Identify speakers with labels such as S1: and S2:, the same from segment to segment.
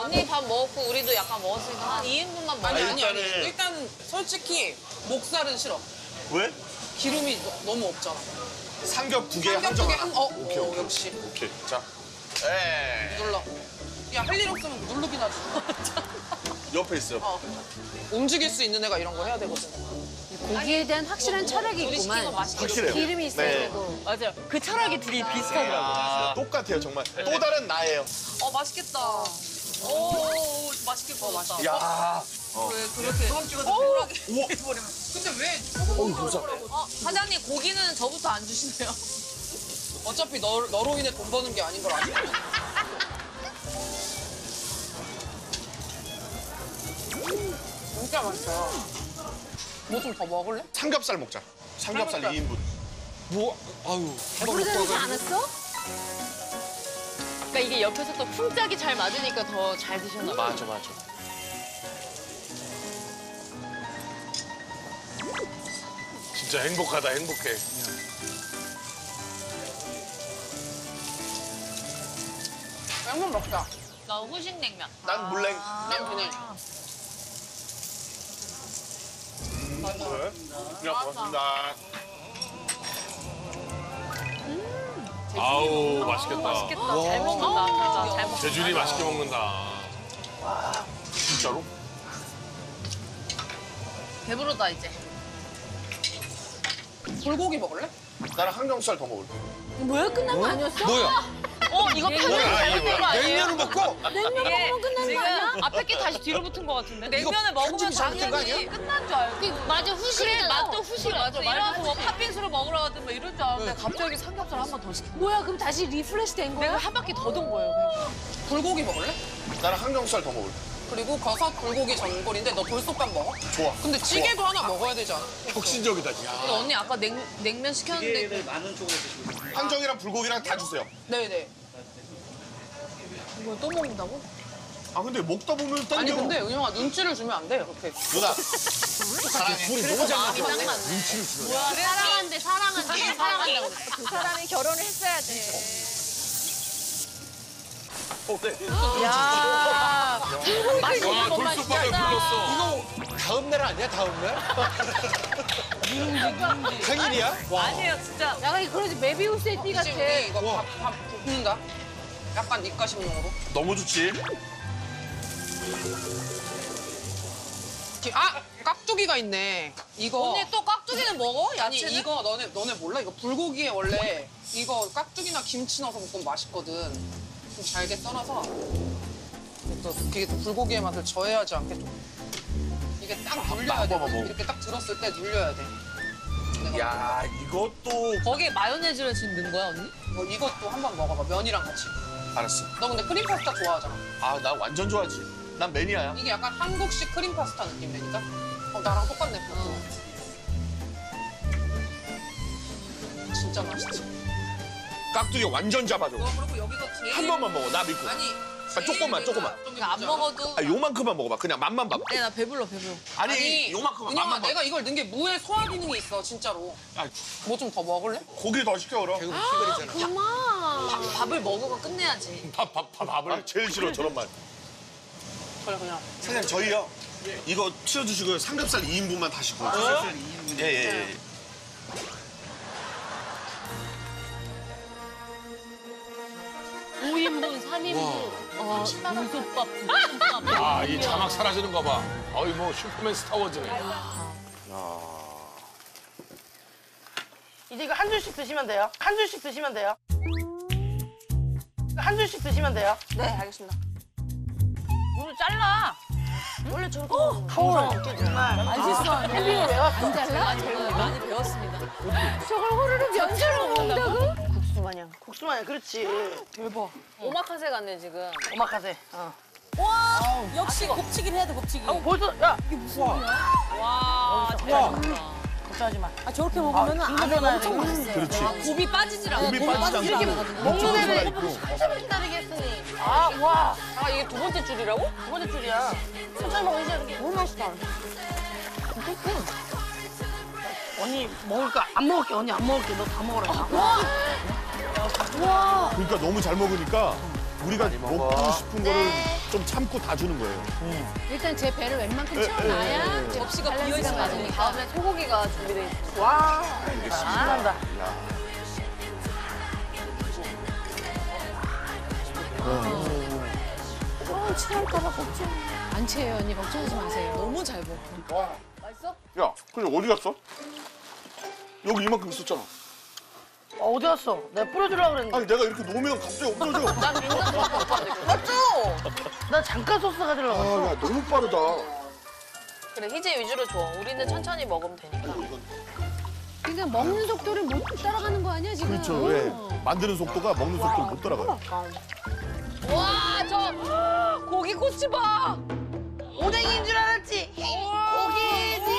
S1: 언니 밥 먹었고 우리도 약간 먹었으니까 한 2인분만 먹어야
S2: 아니,
S3: 일단 솔직히 목살은 싫어.
S2: 왜?
S3: 기름이 너무 없잖아.
S2: 삼겹 2개
S3: 삼겹
S2: 한정.
S3: 2개 한,
S2: 오케이.
S3: 역시.
S2: 오케이. 자. 에.
S3: 눌러. 야, 할 일 없으면 누르긴 하지.
S2: 옆에 있어요.
S3: 움직일 수 있는 애가 이런 거 해야 되거든.
S4: 고기에 대한 확실한 철학이 있구만.
S2: 확실해요.
S4: 기름이 있어야
S2: 네.
S4: 되고.
S1: 맞아요. 그 철학이 둘이 비슷하더라고요.
S2: 아, 똑같아요, 정말. 또 다른 나예요.
S1: 맛있겠다. 오, 맛있게 구웠다.
S2: 야.
S1: 왜 그렇게 쿨하게 해버리면.
S3: 근데 왜?
S1: 사장님 고기는 저부터 안 주시네요.
S3: 어차피 너로 인해 돈 버는 게 아닌 걸 아시죠? 진짜 맛있어요. 뭐 좀 더 먹을래?
S2: 삼겹살 먹자. 삼겹살
S3: 삼겹살.
S2: 2인분.
S5: 뭐, 아유.
S4: 부르지 않았어?
S1: 그러니까 이게 옆에서 또 풍짝이 잘 맞으니까 더 잘 드셨나 봐요.
S2: 맞아.
S5: 진짜 행복하다, 행복해.
S3: 양념 먹자.
S1: 나 후식 냉면.
S2: 난 물냉.
S3: 난 그냥.
S2: 네, 고맙습니다.
S5: 아우, 맛있겠다.
S1: 맛있겠다. 잘 먹는다. 진짜 잘 먹는다.
S5: 재준이 맛있게 먹는다.
S2: 진짜로?
S1: 배부르다 이제.
S3: 불고기 먹을래?
S2: 나랑 항정살 더 먹을래.
S4: 뭐야? 끝난 거 아니었어?
S5: 뭐야?
S1: 이거
S2: 뭐야,
S1: 판매가
S2: 이게
S1: 잘못된 거
S2: 뭐야?
S1: 아니에요?
S5: 냉면을 먹고?
S4: 냉면 먹으면 끝난 거 아니야?
S1: 지금 앞에 게 다시 뒤로 붙은 거 같은데. 냉면을 먹으면
S5: 편집이 잘못된 거
S1: 당연히
S5: 아니야?
S1: 끝난 줄 알고.
S4: 맞아, 후식이잖아.
S1: 그래, 맛도 후식 맞아. 일어나서 뭐 팥빙수를 먹으러 가든 뭐 이럴 줄 알았는데 갑자기 삼겹살 한 번 더 시켰어.
S4: 뭐야, 그럼 다시 리프레시 된
S1: 내가
S4: 거야?
S1: 한 바퀴 더 돈 거예요. 그러니까.
S3: 불고기 먹을래?
S2: 나랑 항정살 더 먹을래.
S3: 그리고 버섯 불고기 전골인데 너 돌솥밥 먹어?
S2: 좋아.
S3: 근데 찌개도 하나 먹어야 되지 않아?
S5: 혁신적이다, 진짜.
S1: 근데 언니 아까 냉면 시켰는데
S2: 항정이랑 불고기랑 다 주세요.
S3: 네네.
S1: 이걸 또 먹는다고?
S2: 아, 근데 먹다 보면 땡겨.
S3: 아니 근데 은영아 눈치를 주면 안 돼, 이렇게.
S2: 누나. 사랑해.
S5: 둘이 너무 잘 맞아.
S1: 딱 맞네.
S5: 눈치를 주네.
S4: 뭐야, 사랑한대, 사랑한다고.
S1: 그 사람이 결혼을 했어야 돼.
S2: 네.
S1: 야, 맛있는
S5: 와,
S1: 것만
S5: 돌솥밥을
S1: 시켰다.
S5: 불렀어.
S6: 이거 다음 날 아니야? 다음 날? 생일이야?
S1: 아니에요, 진짜.
S4: 약간 그러지, 메비우스의 띠 같아.
S3: 그치, 우리 이거 밥 붓는다. 약간 입가심용으로.
S2: 너무 좋지.
S3: 아! 깍두기가 있네. 이거.
S1: 언니 또 깍두기는 먹어?
S3: 아니
S1: 야채는?
S3: 이거 너네 몰라? 이거 불고기에 원래 이거 깍두기나 김치 넣어서 먹으면 맛있거든. 좀 잘게 썰어서 또 그게 또 불고기의 맛을 저해하지 않게 좀 이게 딱 눌려야 돼.
S2: 먹어.
S3: 이렇게 딱 들었을 때 눌려야 돼. 내가
S2: 야, 이것도.
S1: 거기에 마요네즈를 지금 넣은 거야, 언니?
S3: 이것도 한번 먹어봐. 면이랑 같이.
S2: 알았어.
S3: 너 근데 크림 파스타 좋아하잖아.
S2: 아, 나 완전 좋아하지. 난 매니아야.
S3: 이게 약간 한국식 크림 파스타 느낌이니까. 나랑 똑같네. 진짜 맛있지.
S2: 깍두기 완전 잡아줘.
S3: 그리고 여기서 제일
S2: 한 번만 먹어, 나 믿고.
S3: 아니
S2: 아, 조금만, 조금만.
S1: 그러니까 안 먹어도.
S2: 아, 요만큼만 먹어봐. 그냥 맛만 봐봐.
S1: 네, 나 배불러.
S2: 아니, 요만큼만
S3: 은영아,
S2: 맛만 봐.
S3: 내가 이걸 넣은 게 무에 소화 기능이 있어, 진짜로.
S2: 아,
S3: 뭐 좀 더 먹을래?
S2: 고기 더 시켜, 그럼.
S4: 그만.
S1: 밥을 먹으면 끝내야지.
S5: 밥을.
S2: 아, 제일 싫어, 저런 말.
S3: 그래, 그냥.
S2: 사장님, 저희요. 이거 치워주시고요. 삼겹살 2인분만 다시 구워주세요. 삼겹살 2인분. 예.
S4: 5인분, 3인분. 물솥밥, 볶음밥.
S5: 아, 이 자막 사라지는 거 봐. 어이, 뭐, 슈퍼맨 스타워즈네.
S7: 이제 이거 한 줄씩 드시면 돼요. 한 줄씩 드시면 돼요. 한 줄씩 드시면 돼요.
S1: 네, 알겠습니다. 물을 잘라.
S4: 원래 저렇게 먹는 거.
S7: 헐, 정말.
S4: 맛있어. 햄버거 왜 왔어? 안 잘라?
S1: 많이 배웠습니다.
S4: 저걸 호로록 면처럼 먹는다고?
S7: 국수 마냥. 국수 마냥, 그렇지.
S1: 대박. 오마카세 같네, 지금.
S7: 오마카세.
S1: 와, 역시 곱치긴 해야 돼, 곱치기.
S7: 벌써, 야,
S1: 와, 대박이다.
S7: 걱정하지 마.
S4: 아, 저렇게 먹으면 안에 엄청 맛있어요.
S2: 그렇지.
S1: 곱이 빠지질 않아.
S2: 고기 빠지지 않고.
S7: 이렇게 먹는 애를
S2: 있고.
S7: 기다리게 했으니. 아, 와.
S1: 아, 이게 두 번째 줄이라고?
S7: 두 번째 줄이야. 천천히 먹어, 이제.
S4: 너무 맛있다.
S7: 언니, 먹을까? 안 먹을게, 언니 안 먹을게. 너 다 먹어라.
S4: 와.
S2: 그러니까 너무 잘 먹으니까 우리가 먹고 싶은 거를 좀 참고 다 주는 거예요.
S4: 일단 제 배를 웬만큼 채워놔야
S1: 접시가
S4: 밸런스가
S1: 비어있으면
S4: 맞으니까.
S1: 다음에 소고기가 준비돼 있어.
S7: 와, 신난다.
S4: 취할까봐 걱정. 안 취해요, 언니. 걱정하지 마세요.
S1: 너무 잘 먹어.
S2: 야, 근데 어디 갔어? 여기 이만큼 있었잖아.
S7: 어디 갔어? 내가 뿌려주려고 그랬는데.
S2: 아니 내가 이렇게 놓으면 갑자기 없어져.
S7: 맞죠? 나 잠깐 소스 가지려고 갔어.
S2: 아, 야 너무 빠르다.
S1: 그래, 희재 위주로 줘. 우리는 천천히 먹으면 되니까.
S4: 그러니까 먹는 속도를 못 따라가는 거 아니야, 지금?
S2: 그렇죠. 왜? 만드는 속도가 먹는 속도를 못 따라가요.
S1: 와, 저 고기 꼬치 봐.
S7: 오뎅인 줄 알았지? 고기지.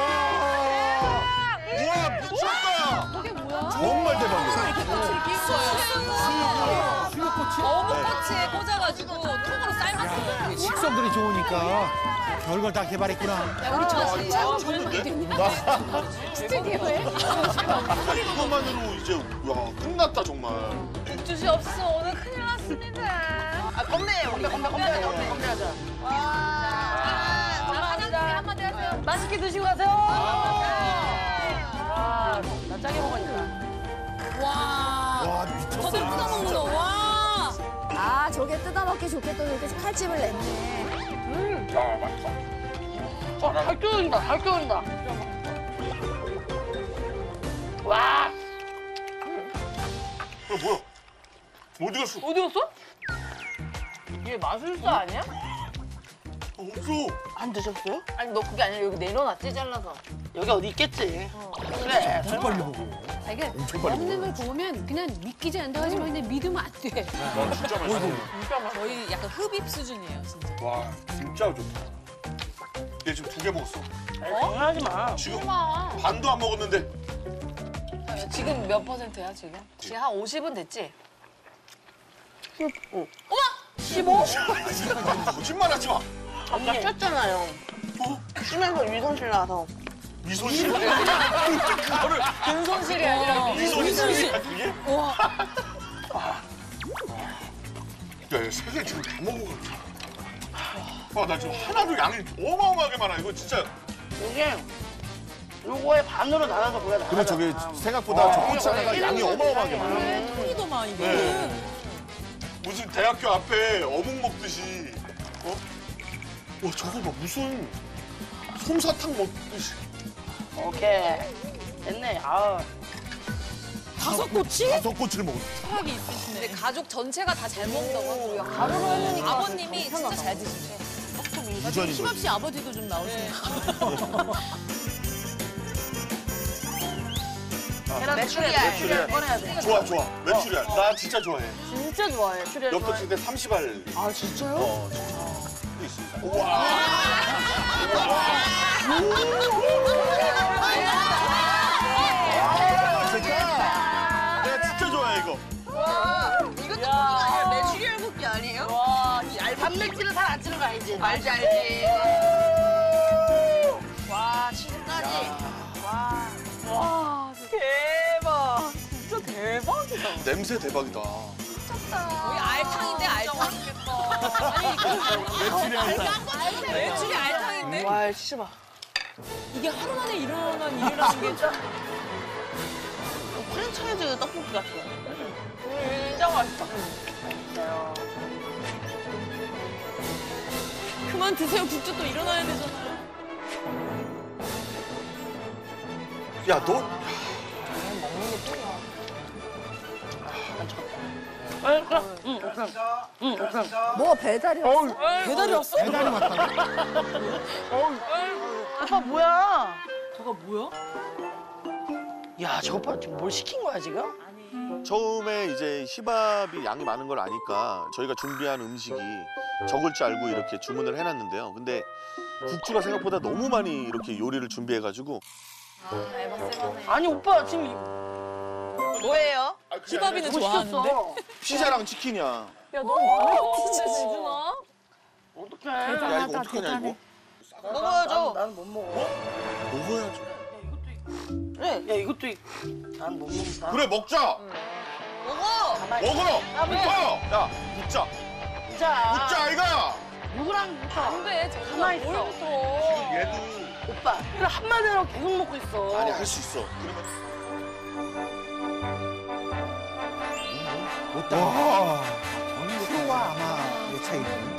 S2: 우와 미쳤다.
S4: 이게 뭐야?
S2: 정말 대박이야.
S1: 꼬치를 끼운 거예요.
S8: 수육꼬치?
S1: 어묵꼬치에 꽂아가지고 통으로 삶았어요.
S8: 식성들이 좋으니까 별걸 다 개발했구나.
S4: 야, 우리 저 진짜
S2: 좋은데?
S4: 스튜디오에?
S2: 이것만으로 이제 야 끝났다 정말.
S1: 국주씨 없어서 오늘 큰일 났습니다.
S7: 아, 건배, 건배하자.
S1: 한마디 하세요.
S7: 맛있게 드시고 가세요. 와, 나 짜게 먹으니까.
S1: 와,
S2: 와 미쳤어.
S1: 저들 뜯어 먹는 거. 와.
S4: 아, 저게 뜯어먹기 좋겠다. 이렇게 칼집을 냈네.
S7: 잘 끓는다, 잘 끓는다. 와,
S2: 뭐야? 어디 갔어?
S7: 어디 갔어? 얘 마술사 아니야?
S2: 없어.
S7: 안 드셨어요?
S1: 아니, 너 그게 아니라 여기 내려놨지, 잘라서.
S7: 여기 어디 있겠지. 그래.
S8: 빨리 먹어.
S4: 아, 이게
S2: 엄청 빨리
S4: 먹는 걸 보면 그냥 믿기지 않다고 하지만 근데 믿으면 안 돼.
S2: 와 진짜 맛있어.
S1: 거의 약간 흡입 수준이에요, 진짜.
S2: 와 진짜 좋다. 얘 지금 2개 먹었어.
S7: 장난하지 마.
S2: 지금 반도 안 먹었는데.
S1: 지금 몇 %야, 지금? 지금 한 50은 됐지?
S7: 15?
S2: 거짓말하지 마.
S7: 아까 쪘잖아요. 쉬면서 위성실 나와서.
S2: 미소씨.
S1: 근손실이 아니라
S2: 미소씨. 그게? 와. 야, 얘 3개 지금 다 먹어가지고. 와, 나 지금 하나도 양이 어마어마하게 많아. 이거 진짜.
S7: 이게 요거의 반으로 나눠서 그래.
S2: 근데 저게 생각보다 저 꼬치 하나가 양이 어마어마하게 많아.
S1: 통이더만, 이게.
S2: 네. 무슨 대학교 앞에 어묵 먹듯이. 어? 와, 저거 봐. 무슨 솜사탕 먹듯이.
S7: 오케이. 됐네. 아,
S1: 다섯 꼬치?
S2: 5꼬치를 먹었어.
S1: 철학이 있으시네. 근데 가족 전체가 다 잘 먹는다고 하고 가루로 하려니까 아버님이 진짜 잘 드시네.
S2: 유전인 거지.
S1: 힘없이 아버지도 좀 나오시네.
S7: 메추리알 꺼내야 돼.
S2: 좋아, 좋아. 메추리알. 나 진짜 좋아해.
S1: 진짜 좋아해. 출연
S2: 엽떡 칠때 30알.
S7: 아, 진짜요?
S2: 또 있습니다. 우와. 내가 진짜 좋아해, 이거.
S7: 이것도 아니야. 메추리알 볶기 아니에요? 와, 단백질은 살 안 찌는 거 알지? 알지, 알지. 와, 치즈까지.
S1: 와, 대박. 진짜 대박이다.
S2: 냄새 대박이다.
S1: 거의 알탕인데, 알탕. 아니, 매출이 알탕인데?
S7: 와, 진짜 봐.
S1: 이게 하루 만에 일어난 일이라는 게 진짜.
S7: 프랜차이즈 떡볶이 같아.
S1: 진짜 맛있다. 그만 드세요. 국주 또 일어나야 되잖아요.
S2: 야, 너.
S4: 뭐 배달이 왔어?
S1: 배달이 왔어?
S8: 배달이 왔다.
S7: 오빠 뭐야?
S1: 저거 뭐야?
S7: 야, 저거 봐. 지금 뭘 시킨 거야, 지금?
S2: 처음에 이제 희밥이 양이 많은 걸 아니까 저희가 준비한 음식이 적을 줄 알고 이렇게 주문을 해놨는데요. 근데 국주가 생각보다 너무 많이 이렇게 요리를 준비해가지고.
S7: 아니, 오빠 지금 뭐예요?
S1: 희밥이는
S7: 뭐
S1: 좋아하는데?
S7: 시켰어?
S2: 피자랑 치킨이야.
S1: 야, 너무 많아. 진짜 지준아.
S7: 어떡해.
S2: 야, 이거 어떡하냐, 이거?
S7: 먹어야죠. 나는 못 먹어.
S2: 먹어야죠.
S7: 그래, 야, 이것도 난 못 먹는다.
S2: 그래, 먹자.
S7: 먹어.
S2: 먹으러. 붙어. 야, 붙자.
S7: 자,
S2: 붙자, 아이가.
S1: 안 돼. 정말 뭘부터.
S2: 얘도
S7: 오빠, 그래 한마디로 계속 먹고 있어.
S2: 아니 할 수 있어.
S8: 와, 프로와 아마 내 차이네.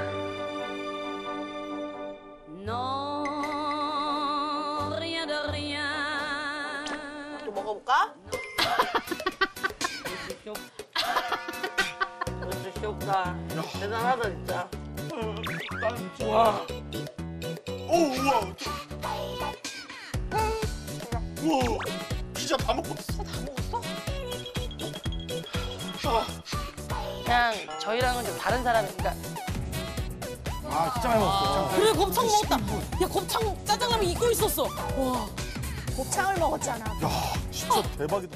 S7: 또 먹어볼까? 역시 귀엽다. 대단하다 진짜. 와.
S2: 오 우와. 우와. 피자 다 먹었어.
S1: 다 먹었어?
S7: 그냥 저희랑은 좀 다른 사람이니까.
S8: 아, 진짜 많이 먹었어.
S9: 그래 곱창 먹었다. 야 곱창 짜장라면 잊고 있었어. 와.
S4: 곱창을 먹었잖아.
S2: 야 진짜 대박이다.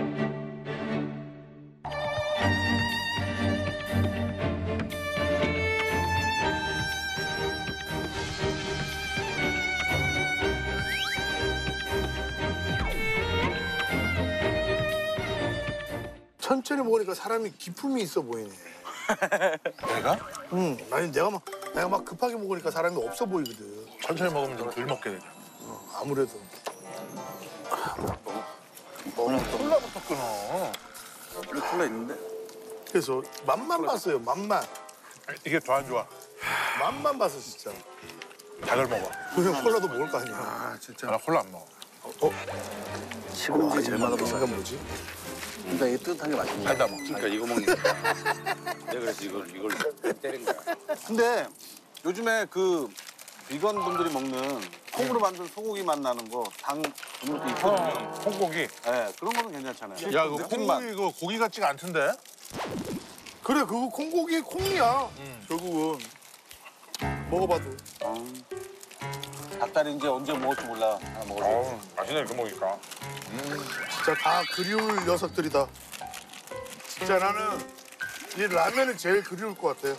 S10: 천천히 먹으니까 사람이 기품이 있어 보이네.
S6: 내가?
S10: 응. 아니 내가 막 급하게 먹으니까 사람이 없어 보이거든.
S6: 천천히 먹으면 좀 덜 먹게 되죠.
S10: 아무래도.
S6: 콜라부터 끊어.
S10: 여기 콜라 있는데? 그래서 맛만 봤어요. 맛만.
S6: 이게 더 안 좋아.
S10: 맛만 봤어 진짜.
S6: 다들 먹어.
S10: 그냥 콜라도 먹을 거 아니야.
S6: 아 진짜. 나 콜라 안 먹어.
S10: 시금치 제일 맛없어. 이건 뭐지?
S11: 그러니까 이게 뜨뜻한 게 맛있네.
S6: 달다 먹어.
S11: 그러니까 이거 먹는 거야. 내가 그래서 이걸 때린 거야. 근데 요즘에 그 비건 분들이 먹는 콩으로 만든 소고기 맛 나는 거 당 분들도 있거든요.
S6: 콩고기.
S11: 네, 그런 거는 괜찮잖아요.
S6: 야, 이거 콩고기 이거 고기 같지가 않던데?
S10: 그래 그거 콩고기의 콩이야. 결국은 먹어봐도.
S11: 닭다리 이제 언제 먹을지 몰라. 하나 먹어줘.
S6: 맛있네 이렇게 먹으니까.
S10: 진짜 다 그리울 녀석들이다. 진짜 나는 이 라면이 제일 그리울 것 같아.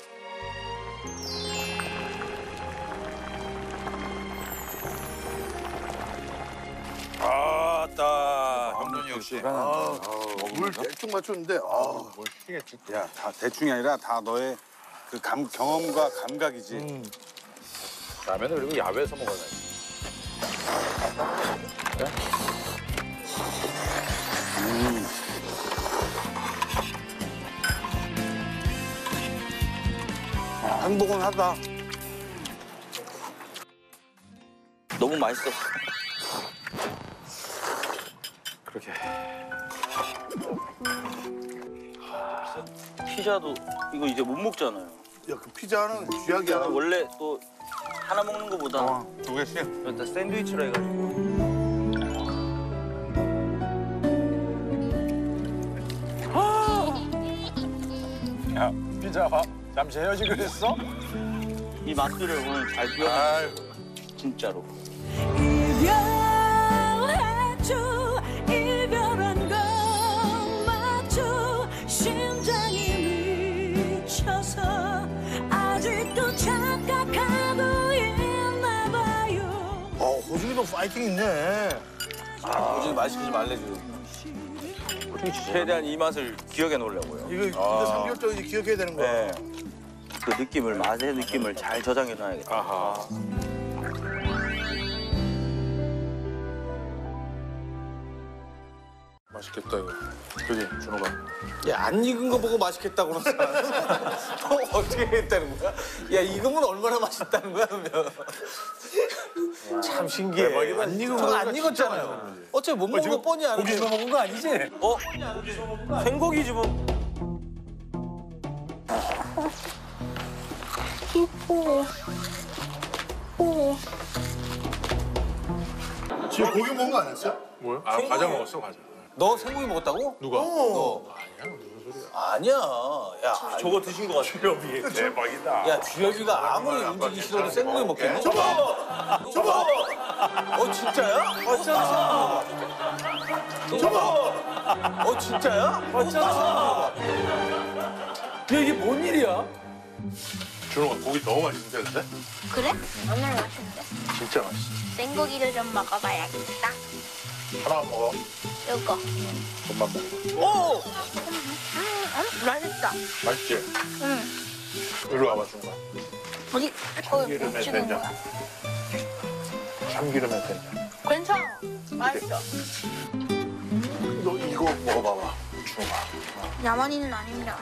S6: 아따. 형돈이 역시.
S10: 물 대충 맞췄는데
S6: 뭘 시겠지?
S11: 야, 다 대충이 아니라 다 너의 그 경험과 감각이지.
S5: 라면은 그리고 야외에서 먹어야지.
S11: 행복은 하다.
S12: 너무 맛있어.
S11: 그렇게.
S12: 피자도 이거 이제 못 먹잖아요.
S10: 야 그 피자는 쥐약이야.
S12: 원래 또 하나 먹는 거보다
S6: 두 개씩?
S12: 일단 샌드위치로 해가지고.
S6: 야, 피자 봐. 잠시 헤어지기로 했어?
S12: 이 맛들을 오늘 잘
S6: 아유.
S12: 표현해. 진짜로.
S9: 이별했죠. 이별한 건 맞죠. 심장이 미쳐서 아직도 착각하고 있나 봐요.
S10: 호중이도 파이팅 있네.
S12: 오늘 맛있게 좀 알려줘. 최대한 이 맛을 기억해 놓으려고요.
S10: 이거 근데 3개월 전에 기억해야 되는 거야.
S12: 네. 그 느낌을, 맛의 느낌을 잘 저장해 놔야겠다.
S6: 아하. 맛있겠다 이거. 그지 준호가. 야, 안 익은 거 보고 맛있겠다고 그러잖아. 또 어떻게 했다는 거야? 야, 익으면 얼마나 맛있다는 거야, 그러면. 참 신기해. 대박이다. 안 익은 거 안 익었잖아요. 어차피 못 먹은 거 뻔히 아는데. 고기만 먹은 거 아니지?
S12: 어? 생고기지 뭐.
S10: 지금 고기 먹은 거 아니었어?
S6: 뭐야? 아, 과자 먹었어, 과자.
S12: 너 생고기 먹었다고?
S6: 누가?
S12: 너. 아니야. 야, 저거 드신 거 같아.
S6: 주엽이 대박이다.
S12: 야, 주엽이가 아무리 움직이기 싫어도 생고기 먹겠니? 저거! 진짜야? 진짜. 저거! 진짜야? 진짜.
S9: 야 이게 뭔 일이야?
S6: 준호가 고기 너무 맛있는데, 근데?
S13: 그래? 오늘 맛있는데?
S6: 진짜 맛있어.
S13: 생고기를 좀 먹어봐야겠다.
S6: 하나만 먹어.
S13: 이거.
S6: 좀만 먹어.
S12: 오!
S13: 맛있다.
S6: 맛있지?
S13: 응.
S6: 이리 와봐, 준호가.
S13: 어디?
S10: 참기름에
S13: 못 찍은
S10: 된장.
S13: 거야?
S10: 참기름에 된장.
S13: 괜찮아. 맛있어.
S10: 너 이거 먹어봐봐. 준호가.
S13: 야만이는 아닙니다.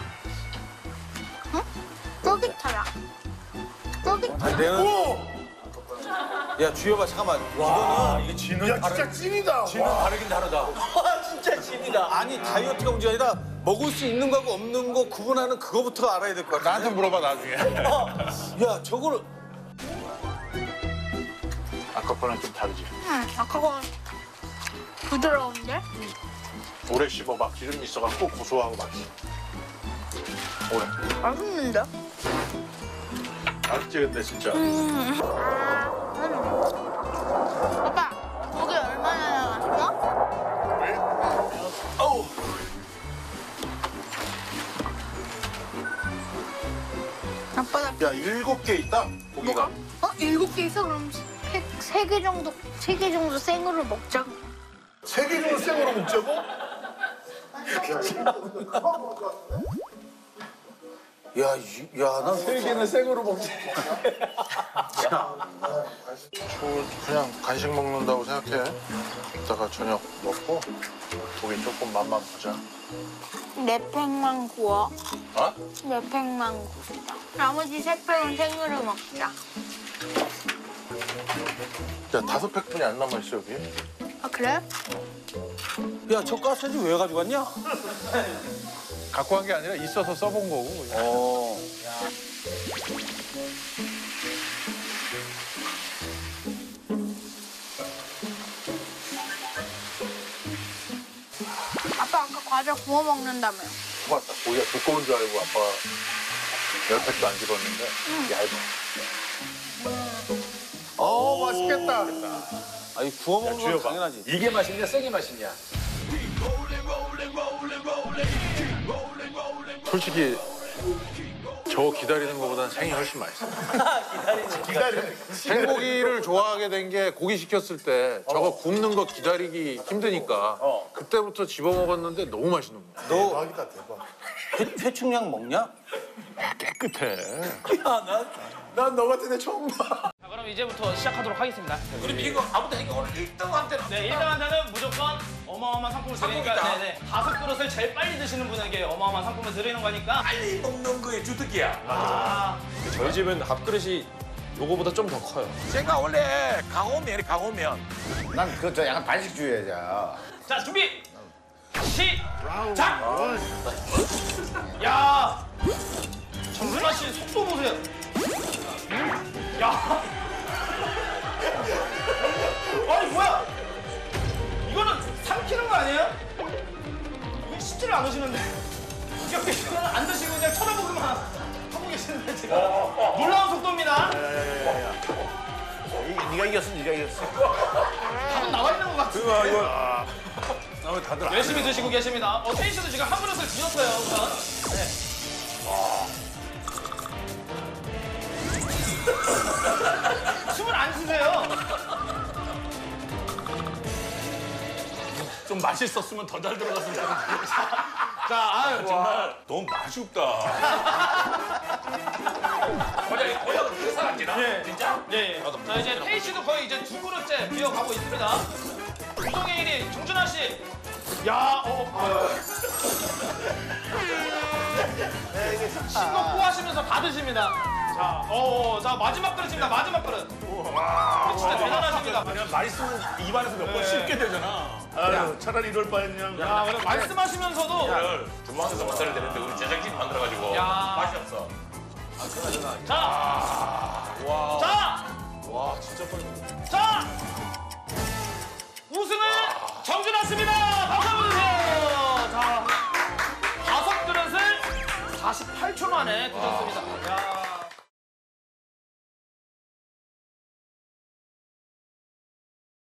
S13: 응? 쫄깃하다. 쫄깃하다.
S6: 아니 내가 야 주여봐 잠깐만. 이거는
S5: 진은
S10: 야 진짜 찐이다.
S5: 진은 다르긴 다르다.
S6: 와 진짜 진이다. 아니 다이어트가 문제가 아니라 먹을 수 있는 거하고 없는 거 구분하는 그거부터 알아야 될 것 같아.
S5: 나한테 물어봐 나중에.
S6: 야 저거를
S10: 아까 거랑 좀 다르지.
S13: 응, 아까 건 부드러운데?
S10: 오래 씹어봐. 기름 있어갖고 고소하고 맛있어. 오래.
S13: 맛있는데?
S10: 맛있지 근데 진짜.
S13: 아빠, 거기 얼마나 나갔어?
S10: 어우.
S13: 아빠 나
S10: 야 7개 있다. 고기가.
S13: 7개 있어? 그럼 3개 정도 생으로 먹자.
S10: 3개 정도 생으로 먹자고?
S6: 야난
S5: 3개는 생으로 먹지.
S10: 그냥 간식 먹는다고 생각해. 이따가 저녁 먹고 고기 조금 맛만 보자.
S13: 내 팩만 구워.
S10: 어?
S13: 내 팩만 구워. 나머지 3팩은 생으로 먹자.
S10: 야 5팩뿐이 안 남아있어 여기.
S13: 아, 그래?
S6: 야저 가스레인지 왜 가져갔냐?
S5: 갖고 간 게 아니라 있어서 써본 거고.
S6: 어.
S13: 아빠 아까 과자 구워 먹는다며.
S10: 고맙다. 고기가 두꺼운 줄 알고 아빠가 10팩도 안 집었는데 얇아. 맛있겠다.
S6: 아니 구워 먹는 건 당연하지.
S5: 이게 맛있냐 세게 맛있냐?
S10: 솔직히 저 기다리는 것보다는 생이 훨씬 맛있어. 기다리는. 생고기를 좋아하게 된 게 고기 시켰을 때 저거 굽는 거 기다리기 힘드니까 그때부터 집어 먹었는데 너무 맛있는 거야.
S6: 너
S10: 대박이다 대박.
S6: 회충량 먹냐?
S10: 깨끗해.
S5: 난 너 같은 애 처음 봐.
S14: 자, 그럼 이제부터 시작하도록 하겠습니다.
S5: 우리 비거 아무튼 행위 오늘 1등한테는.
S14: 네, 1등한테는 무조건 어마어마한 상품을 드리니까
S5: 상품이다.
S14: 네네. 5그릇을 제일 빨리 드시는 분에게 어마어마한 상품을 드리는 거니까
S5: 빨리 먹는 거에 주특기야.
S14: 아,
S12: 저희 집은 밥그릇이 요거보다 좀 더 커요.
S5: 제가 원래 강호면.
S8: 난 그저 약간 반식주의자.
S14: 자, 준비! 시작! 야! 정준하 씨 속도 보세요. 야! 아니, 뭐야? 이거는 삼키는 거 아니에요? 이거 씹지를 않으시는데. 이렇게 안 드시고 그냥 쳐다보기만 하고 계시는데 지금. 놀라운 속도입니다.
S8: 네가 이겼어, 네가 이겼어.
S14: 답은 나와 있는 것 같은데.
S5: 이거. 다들
S14: 열심히 드시고 계십니다. 태희 씨도 지금 한 그릇을 드셨어요, 우선. 네. 숨을 안 쉬세요.
S5: 좀 맛있었으면 더 잘 들어갔으면 좋겠는데. 자, 정말 너무 맛이 없다. 거의 그렇게 살았지나?
S14: 예.
S5: 진짜?
S14: 예. 자, 이제 태희 씨도 거의 이제 2그릇째 비어가고 있습니다. 우동의 1위 정준하 씨. 야, 싱겁고 하시면서 다 드십니다. 자, 자 마지막 그릇입니다. 마지막 그릇. 진짜 대단하십니다.
S5: 그냥 말씀 입안에서 몇 번 씹게 되잖아.
S10: 아유 차라리 이럴 바엔 그냥.
S14: 야, 그래 말씀하시면서도.
S5: 주방에서 만들어야 되는데 우리 제작진이 만들어가지고
S14: 야.
S5: 맛이 없어.
S14: 자,
S5: 와.
S14: 자,
S5: 와, 진짜 빨리.
S14: 자, 우승은 정준하 씨입니다. 박수 한번 주세요. 자, 5그릇을 48초 만에 드셨습니다. 야.